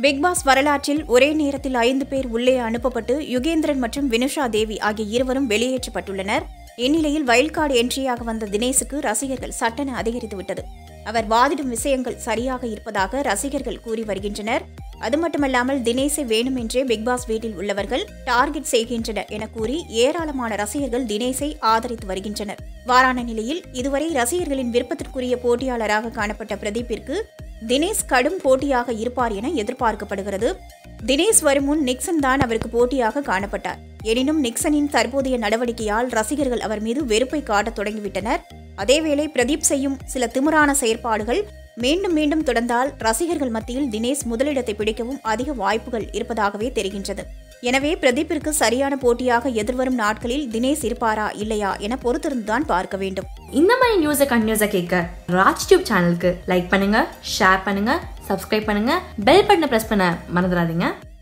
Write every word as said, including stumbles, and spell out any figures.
Big pass வரலாற்றில் ஒரே நேரத்தில் ஐந்து பேர் உள்ளே அனுப்பப்பட்டு யுகேந்திரன் மற்றும் வினுஷா தேவி ஆகிய இருவரும் வெளியேற்றப்பட்டுள்ளனர். இந்நிலையில் வைல்ட் கார்டு என்ட்ரியாக வந்த தினேஷுக்கு ரசிகர்கள் சட்டென அதிகரித்துவிட்டது. அவர் வாதிடும் விஷயங்கள் சரியாக இருப்பதாக ரசிகர்கள் கூறி வருகின்றனர். அது மட்டுமல்லாமல் தினேஷை வேணுமென்றே பிக் பாஸ் வீட்டில் உள்ளவர்கள் டார்கெட் செய்கின்றனர் என கூறி ஏராளமான ரசிகர்கள் தினேஷை ஆதரித்து வருகின்றனர். வாரான நிலையில் இதுவரை ரசிகர்களின் விருப்பத்திற்குரிய போட்டியாளராக காணப்பட்ட பிரதீப்பிற்கு தினேஷ் கடும் போட்டியாக இருப்பார் என எதிர்பார்க்கப்படுகிறது. தினேஷ் வரும் முன் நிக்சன் தான் அவருக்கு போட்டியாக காணப்பட்டார். எனினும் நிக்சனின் தற்போதைய நடவடிக்கையால் ரசிகர்கள் அவர் மீது வெறுப்பை காட்டத் தொடங்கிவிட்டனர். அதேவேளை பிரதீப் செய்யும் சில திமிரான செயற்பாடுகள் மீண்டும் மீண்டும் தொடர்ந்தால் ரசிகர்கள் மத்தியில் தினேஷ் முதலிடத்தை பிடிக்கவும் அதிக வாய்ப்புகள் இருப்பதாகவே தெரிகின்றது. எனவே பிரதீப்பிற்கு சரியான போட்டியாக எதிர்வரும் நாட்களில் தினேஷ் இருப்பாரா இல்லையா என பொறுத்திருந்துதான் பார்க்க வேண்டும். இந்த மாதிரி நியூஸை கண்டினியூஸா கேட்க ராஜ் டியூப் சேனலுக்கு லைக் பண்ணுங்க, ஷேர் பண்ணுங்க, சப்ஸ்கிரைப் பண்ணுங்க, பெல் பட்டனை பிரஸ் பண்ண மறந்துடாதீங்க.